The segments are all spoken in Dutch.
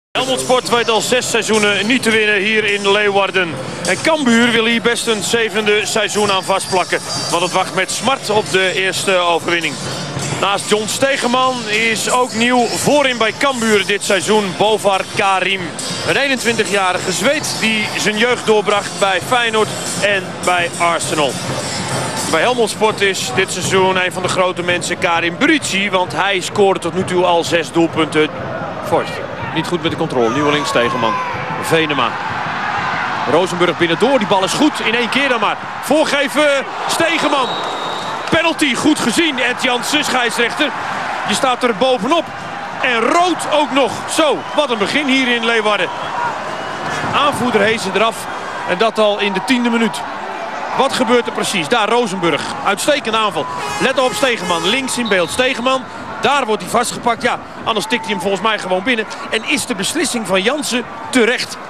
Helmond Sport weet al 6 seizoenen niet te winnen hier in Leeuwarden. En Cambuur wil hier best een 7e seizoen aan vastplakken. Want het wacht met smart op de eerste overwinning. Naast John Stegeman is ook nieuw voorin bij Cambuur dit seizoen Bovar Karim. Een 21-jarige Zweed die zijn jeugd doorbracht bij Feyenoord en bij Arsenal. Bij Helmond Sport is dit seizoen een van de grote mensen Karim Burici. Want hij scoorde tot nu toe al 6 doelpunten. Forst. Niet goed met de controle. Nieuweling Stegeman. Venema. Rozenburg binnendoor. Die bal is goed. In één keer dan maar. Voorgeven Stegeman. Penalty goed gezien. Ed Jansen, scheidsrechter. Je staat er bovenop. En rood ook nog. Zo, wat een begin hier in Leeuwarden. Aanvoerder Heesen eraf. En dat al in de 10e minuut. Wat gebeurt er precies? Daar Rozenburg. Uitstekende aanval. Let op Stegeman. Links in beeld. Stegeman. Daar wordt hij vastgepakt. Ja, anders tikt hij hem volgens mij gewoon binnen. En is de beslissing van Jansen terecht.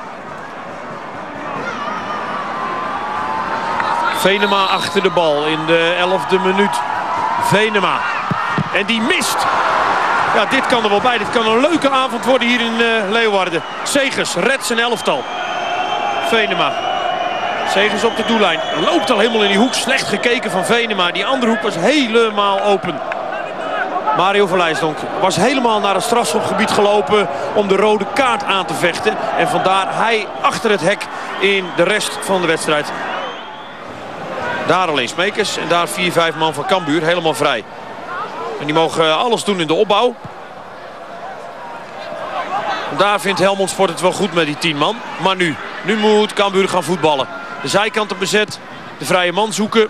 Venema achter de bal in de 11e minuut. Venema. En die mist. Ja, dit kan er wel bij. Dit kan een leuke avond worden hier in Leeuwarden. Segers redt zijn elftal. Venema. Segers op de doellijn. Loopt al helemaal in die hoek. Slecht gekeken van Venema. Die andere hoek was helemaal open. Mario van Leijsdonk was helemaal naar het strafschopgebied gelopen om de rode kaart aan te vechten. En vandaar hij achter het hek in de rest van de wedstrijd. Daar alleen Smekers en daar 4-5 man van Cambuur helemaal vrij. En die mogen alles doen in de opbouw. Daar vindt Helmond Sport het wel goed met die 10 man. Maar nu moet Cambuur gaan voetballen. De zijkanten bezet, de vrije man zoeken.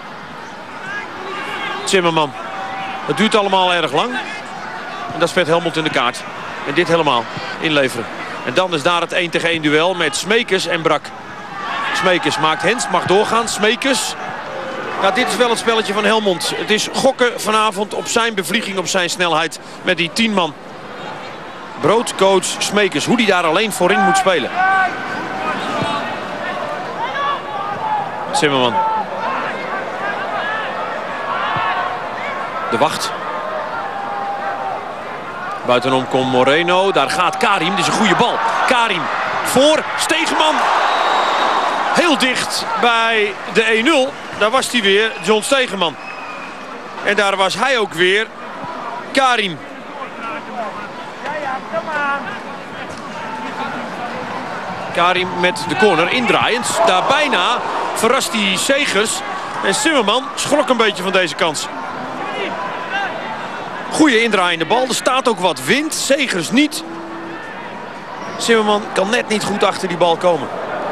Zimmerman. Het duurt allemaal erg lang. En dat speelt Helmond in de kaart. En dit helemaal inleveren. En dan is daar het 1-tegen-1 duel met Smekers en Brak. Smekers maakt Hens, mag doorgaan. Smekers. Ja, dit is wel het spelletje van Helmond. Het is gokken vanavond op zijn bevlieging, op zijn snelheid met die 10 man. Broodcoach Smekers, hoe die daar alleen voorin moet spelen. Zimmerman. De wacht. Buitenom komt Moreno. Daar gaat Karim. Dit is een goede bal. Karim voor Stegeman. Heel dicht bij de 1-0. Daar was hij weer. John Stegeman. En daar was hij ook weer. Karim. Karim met de corner indraaiend. Daar bijna verrast hij Segers. En Zimmerman schrok een beetje van deze kans. Goeie indraaiende bal. Er staat ook wat wind. Segers niet. Zimmerman kan net niet goed achter die bal komen.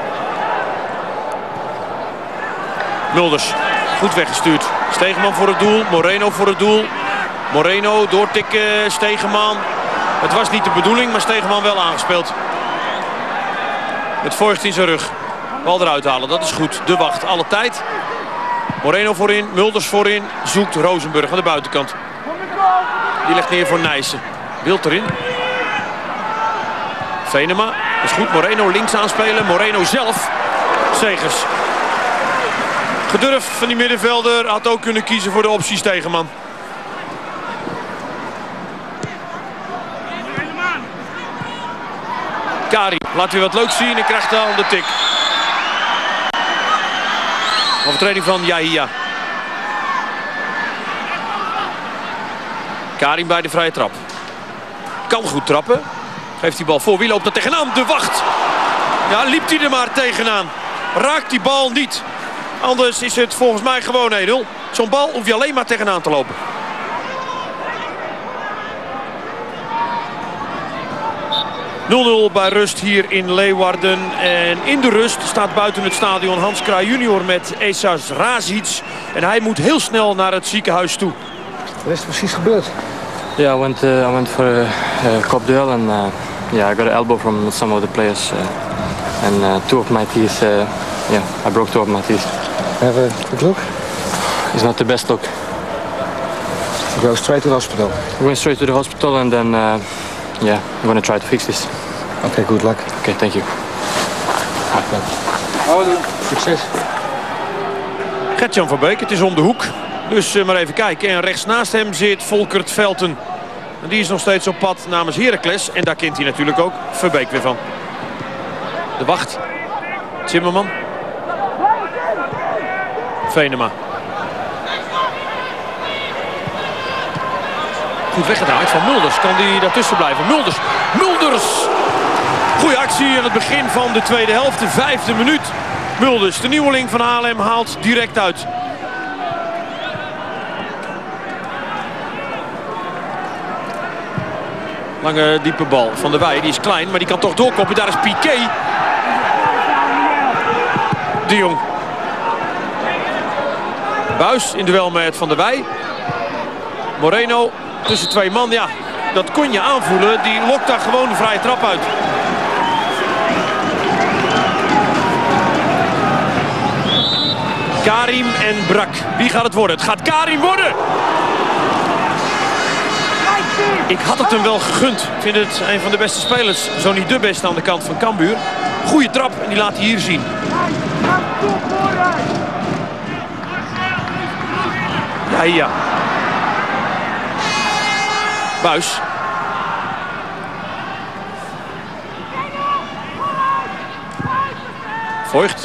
Mulders. Goed weggestuurd. Stegeman voor het doel. Moreno voor het doel. Moreno doortikken. Stegeman. Het was niet de bedoeling, maar Stegeman wel aangespeeld. Met Voigt in zijn rug. Bal eruit halen, dat is goed. De wacht, alle tijd. Moreno voorin, Mulders voorin. Zoekt Rozenburg aan de buitenkant. Die legt neer voor Nijssen. Wild erin. Venema, dat is goed. Moreno links aanspelen. Moreno zelf. Segers. Gedurfd van die middenvelder. Had ook kunnen kiezen voor de optie Stegeman. Karim laat weer wat leuks zien en krijgt dan de tik. Overtreding van Yahia. Karim bij de vrije trap. Kan goed trappen. Geeft die bal voor. Wie loopt er tegenaan? De wacht. Ja, liep hij er maar tegenaan. Raakt die bal niet. Anders is het volgens mij gewoon 1-0. Zo'n bal hoef je alleen maar tegenaan te lopen. ...0-0 bij rust hier in Leeuwarden. En in de rust staat buiten het stadion Hans Kraai junior met Esas Razic. En hij moet heel snel naar het ziekenhuis toe. Wat is er precies gebeurd? Yeah, I went for a cup duel and I got an elbow from some of the players. And 2 of my teeth, I broke 2 of my teeth. Have a quick look. It's not the best look. You go straight to the hospital. We're going straight to the hospital and then, we're going to try to fix this. Okay, good luck. Okay, thank you. Succes. Gert-Jan van Beek, het is om de hoek. Dus maar even kijken. En rechts naast hem zit Volkert Velten. En die is nog steeds op pad namens Heracles. En daar kent hij natuurlijk ook Verbeek weer van. De wacht. Zimmerman. Venema. Goed weggedraaid van Mulders. Kan die daartussen blijven? Mulders! Goeie actie aan het begin van de tweede helft. De 5e minuut. Mulders, de nieuweling van Haarlem, haalt direct uit. Lange diepe bal van der Wij. Die is klein, maar die kan toch doorkoppen. Daar is Piqué. De Jong. Buis in duel met Van der Wij. Moreno tussen twee man. Ja, dat kon je aanvoelen. Die lokt daar gewoon een vrije trap uit. Karim en Brak. Wie gaat het worden? Het gaat Karim worden! Ik had het hem wel gegund. Ik vind het een van de beste spelers. Zo niet de beste aan de kant van Cambuur. Goeie trap en die laat hij hier zien. Ja. Buis. Voigt.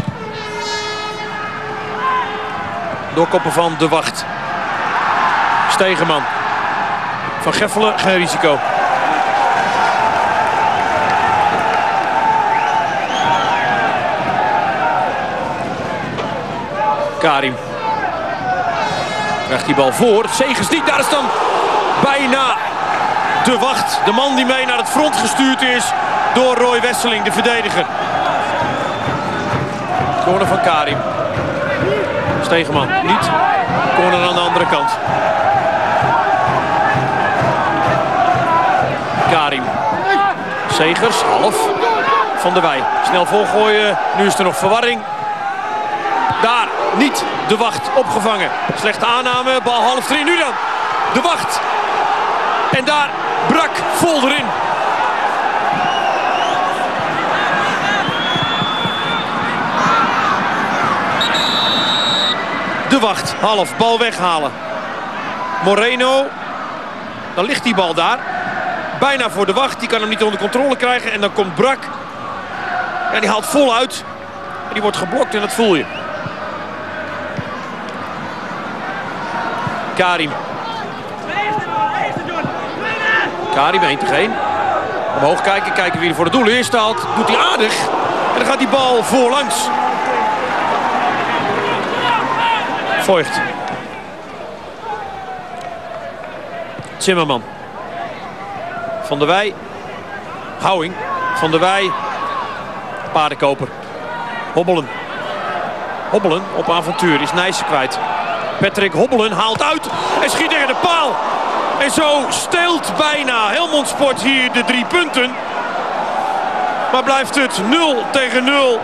Doorkoppen van de wacht. Stegeman. Van Geffelen, geen risico. Karim. Krijgt die bal voor. Segers niet. Daar is dan bijna de wacht. De man die mee naar het front gestuurd is door Roy Wesseling, de verdediger. Corner van Karim. Stegeman niet. Corner aan de andere kant. Karim. Segers, half. Van der Wij. Snel volgooien. Nu is er nog verwarring. Daar niet de wacht opgevangen. Slechte aanname. Bal half 3. Nu dan. De wacht. En daar Brak vol erin. De wacht. Half. Bal weghalen. Moreno. Dan ligt die bal daar. Bijna voor de wacht. Die kan hem niet onder controle krijgen. En dan komt Brak. Ja, die haalt vol uit. En die wordt geblokt en dat voel je. Karim. Karim 1-1. Omhoog kijken wie er voor het doel is staat. Doet hij aardig. En dan gaat die bal voorlangs. Voigt. Zimmerman. Van der Wij. Houwing. Van der Wij. Paardenkoper. Hobbelen. Hobbelen op avontuur. Is Nijssen kwijt. Patrick Hobbelen haalt uit. En schiet tegen de paal. En zo steelt bijna Helmond Sport hier de 3 punten. Maar blijft het 0-0.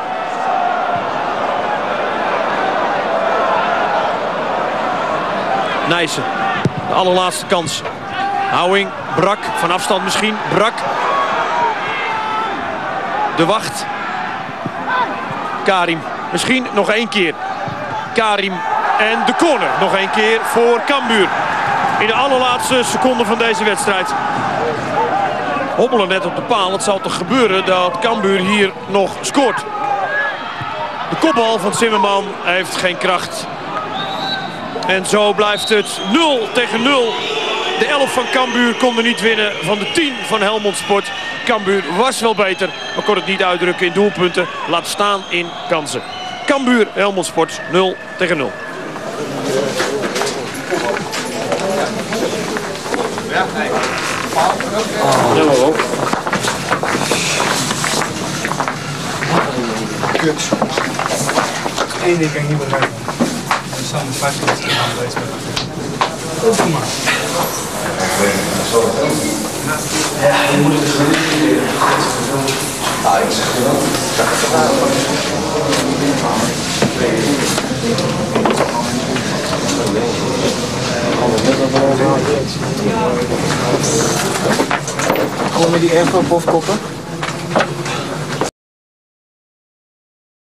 Nijssen. De allerlaatste kans. Houwing. Brak. Van afstand misschien. Brak. De wacht. Karim. Misschien nog 1 keer. Karim. En de corner. Nog 1 keer voor Cambuur. In de allerlaatste seconde van deze wedstrijd. Hobbelen net op de paal. Het zal toch gebeuren dat Cambuur hier nog scoort. De kopbal van Zimmerman heeft geen kracht. En zo blijft het 0-0. De 11 van Cambuur konden niet winnen van de 10 van Helmond Sport. Cambuur was wel beter, maar kon het niet uitdrukken in doelpunten. Laat staan in kansen. Cambuur, Helmond Sport 0-0. Ja, nee. Kut. Eén ding kan ik niet begrijpen. We staan 15 minuten aan deze wedstrijd. Doe maar. Ja, je moet het gewoon niet leren. Ah, ik zeg je wel. Gewoon met die airpop koppen.